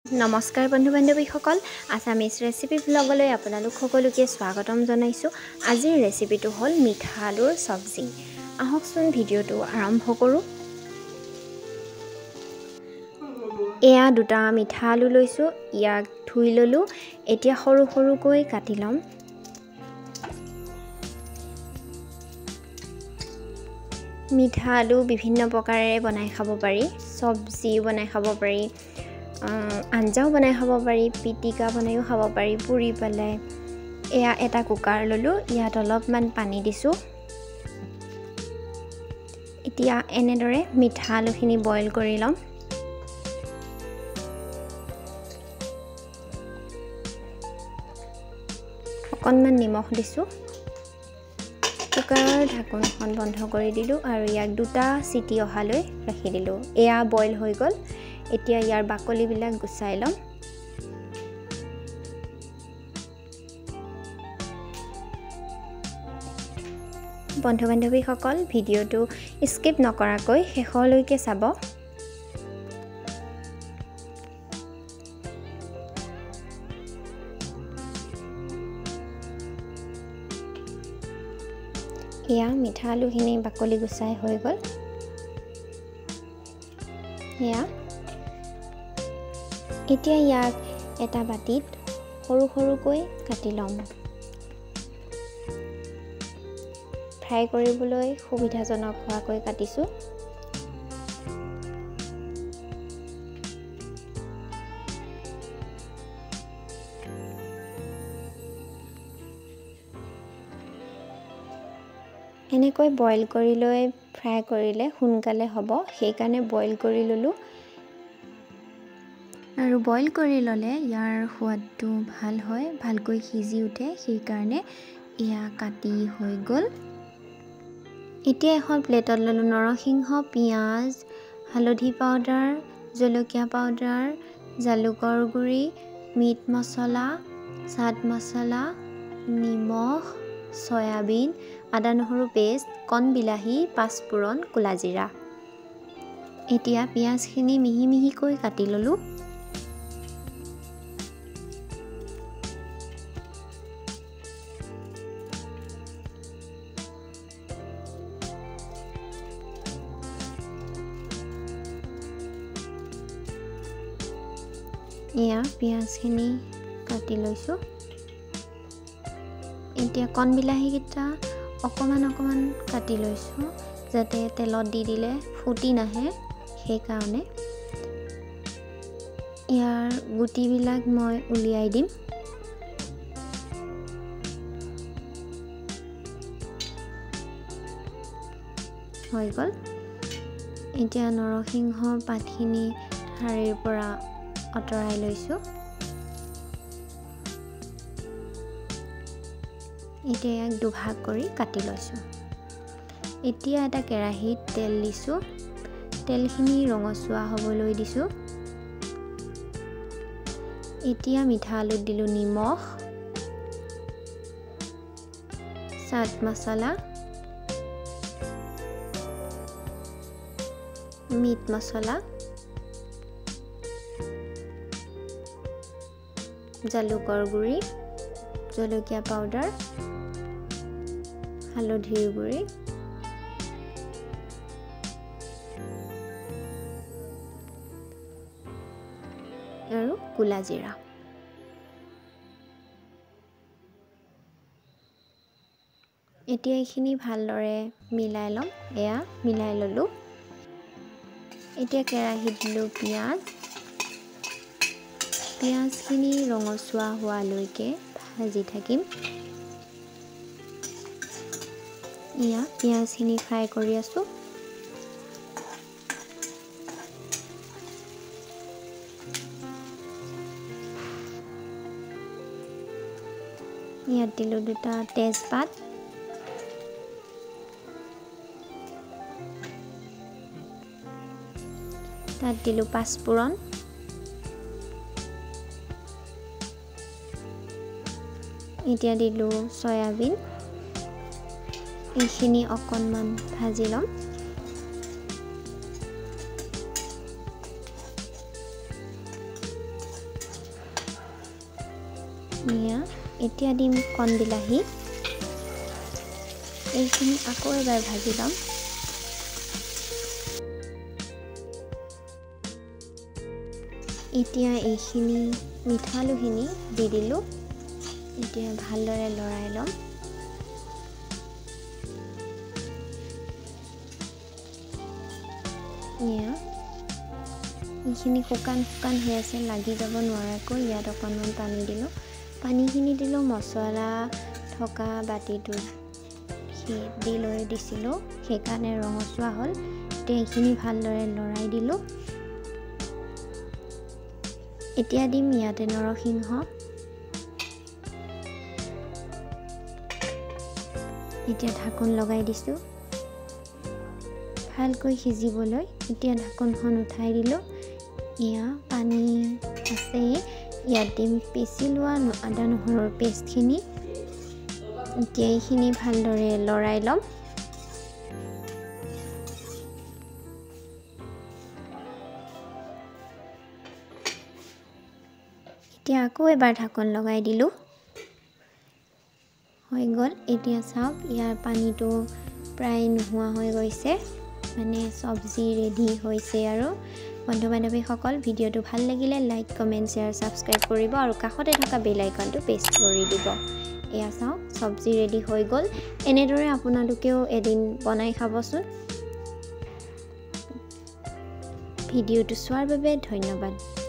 নমস্কাৰ বন্ধু বান্ধৱীসকল Assamese recipe ব্লগলৈ আপোনালোক সকলোকে স্বাগতম জনাইছোঁ। আজিৰ ৰেচিপিটো হ'ল মিঠা আলুৰ চব্জি। আহকচোন ভিডিঅ'টো আৰম্ভ কৰোঁ। এয়া দুটা মিঠা আলু লৈছোঁ, ইয়াক ধুই ল'লোঁ। এতিয়া সৰু সৰুকৈ কাটি ল'ম। মিঠা আলু বিভিন্ন প্ৰকাৰেৰে বনাই খাব পাৰি, চব্জি বনাই খাব পাৰি, আঞ্জাও বনাই খাব পাৰি, পিটিকা বনাইও খাব পাৰি, পুৰি পেলাই। এয়া এটা কুকাৰ ল'লোঁ, ইয়াত অলপমান পানী দিছোঁ। এতিয়া এনেদৰে মিঠা আলুখিনি বইল কৰি ল'ম। অকণমান নিমখ দিছোঁ। কুকাৰৰ ঢাকনখন বন্ধ কৰি দিলোঁ আৰু ইয়াক দুটা চিটি অহালৈ ৰাখি দিলোঁ। এয়া বইল হৈ গ'ল। এতিয়া ইয়াৰ বাকলিবিলাক গুচাই ল'ম। বন্ধু বান্ধৱীসকল ভিডিঅ'টো স্কিপ নকৰাকৈ শেষলৈকে চাব। এয়া মিঠা আলুখিনি বাকলি গুচাই হৈ গ'ল। এতিয়া ইয়াক এটা বাটিত সৰু সৰুকৈ কাটি ল'ম। ফ্ৰাই কৰিবলৈ সুবিধাজনক হোৱাকৈ কাটিছোঁ। এনেকৈ বইল কৰি লৈ ফ্ৰাই কৰিলে সোনকালে হ'ব, সেইকাৰণে বইল কৰি ল'লোঁ। আৰু বইল কৰি ল'লে ইয়াৰ সোৱাদটো ভাল হয়, ভালকৈ সিজি উঠে, সেইকাৰণে এয়া কাটি হৈ গ'ল। এতিয়া এখন প্লেটত ল'লোঁ নৰসিংহ, পিঁয়াজ, হালধি পাউডাৰ, জলকীয়া পাউডাৰ, জালুকৰ গুড়ি, মিট মছলা, চাট মছলা, নিমখ, চয়াবিন, আদা নহৰু পেষ্ট, কণ বিলাহী, পাঁচফোৰণ, ক'লা জিৰা। এতিয়া পিঁয়াজখিনি মিহি মিহিকৈ কাটি ল'লোঁ। এয়া পিঁয়াজখিনি কাটি লৈছোঁ। এতিয়া কণ বিলাহীকেইটা অকণমান অকণমান কাটি লৈছোঁ, যাতে তেলত দি দিলে ফুটি নাহে, সেইকাৰণে। ইয়াৰ গুটিবিলাক মই উলিয়াই দিম। হৈ গ'ল। এতিয়া নৰসিংহ পাতখিনি ঠাৰিৰ পৰা আঁতৰাই লৈছোঁ। এতিয়া ইয়াক দুভাগ কৰি কাটি লৈছোঁ। এতিয়া এটা কেৰাহীত তেল দিছোঁ। তেলখিনি ৰঙচুৱা হ'বলৈ দিছোঁ। এতিয়া মিঠা আলুত দিলোঁ নিমখ, চাট মছলা, মিট মছলা, জালুকৰ গুড়ি, জলকীয়া পাউডাৰ, হালধিৰ গুড়ি, আৰু ক'লা জিৰা। এতিয়া এইখিনি ভালদৰে মিলাই ল'ম। এয়া মিলাই ল'লোঁ। এতিয়া কেৰাহীত দিলোঁ পিঁয়াজ। পিঁয়াজখিনি ৰঙচুৱা হোৱালৈকে ভাজি থাকিম। এয়া পিঁয়াজখিনি ফ্ৰাই কৰি আছোঁ। ইয়াত দিলোঁ দুটা তেজপাত, তাত দিলোঁ পাঁচফোৰণ, এতিয়া দিলোঁ চয়াবিন। এইখিনি অকণমান ভাজি ল'ম। এতিয়া দিম কণ বিলাহী এইখিনি আকৌ এবাৰ ভাজি ল'ম এতিয়া এইখিনি মিঠালুখিনি দি দিলোঁ এতিয়া ভালদৰে লৰাই ল'ম এইখিনি শুকান হৈ আছে লাগি যাব নোৱাৰাকৈ ইয়াত অকণমান পানী দিলোঁ পানীখিনি দিলোঁ মছলা থকা বাতিটো দি লৈ দিছিলোঁ সেইকাৰণে ৰঙচুৱা হ'ল এতিয়া এইখিনি ভালদৰে লৰাই দিলোঁ এতিয়া দিম ইয়াতে নৰসিংহ এতিয়া ঢাকন লগাই দিছোঁ ভালকৈ সিজিবলৈ এতিয়া ঢাকনখন উঠাই দিলোঁ ইয়া পানী আছে ইয়াত দিম পিচি লোৱা আদা নহৰুৰ পেষ্টখিনি এতিয়া এইখিনি ভালদৰে লৰাই ল'ম এতিয়া আকৌ এবাৰ ঢাকন লগাই দিলোঁ হৈ গ'ল এতিয়া চাওক ইয়াৰ পানীটো প্ৰায় নোহোৱা হৈ গৈছে মানে চব্জি ৰেডি হৈছে আৰু বন্ধু বান্ধৱীসকল ভিডিঅ'টো ভাল লাগিলে লাইক কমেণ্ট শ্বেয়াৰ ছাবস্ক্ৰাইব কৰিব আৰু কাষতে থকা বেল আইকনটো প্ৰেছ কৰি দিব এয়া চাওক চব্জি ৰেডি হৈ গ'ল এনেদৰে আপোনালোকেও এদিন বনাই খাবচোন ভিডিঅ'টো চোৱাৰ বাবে ধন্যবাদ